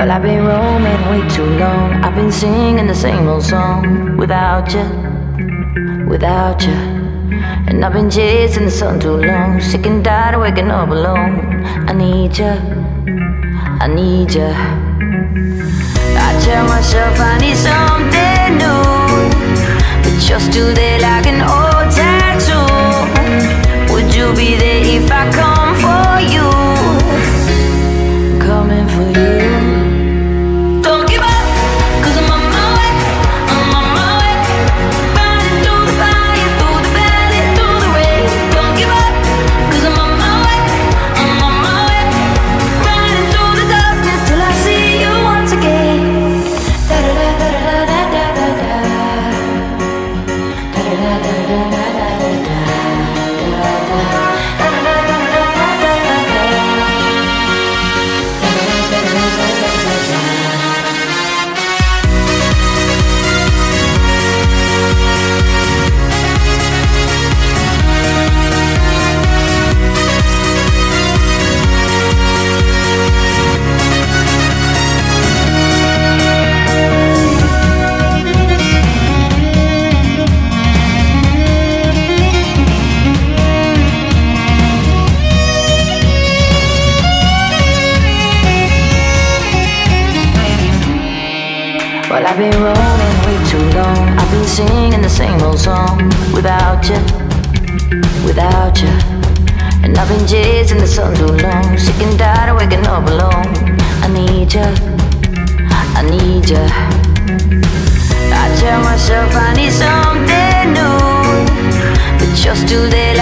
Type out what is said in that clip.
Well, I've been roaming way too long. I've been singing the same old song without you, without you. And I've been chasing the sun too long, sick and tired of waking up alone. I need you, I need you. I tell myself I need something new, but you're still there like an old tattoo. Would you be there if I come for you? I'm coming for you. Don't give up, 'cause I'm on my way, I'm on my way. Riding through the fire, through the valley, through the rain. Don't give up, 'cause I'm on my way, I'm on my way. Riding through the darkness till I see you once again. Da da da da da da da da da. Da da da da da da da da. Well, I've been roaming way too long. I've been singing the same old song without you, without you. And I've been chasing the sun too long, sick and tired of waking up alone. I need you, I need you. I tell myself I need something new, but you're still there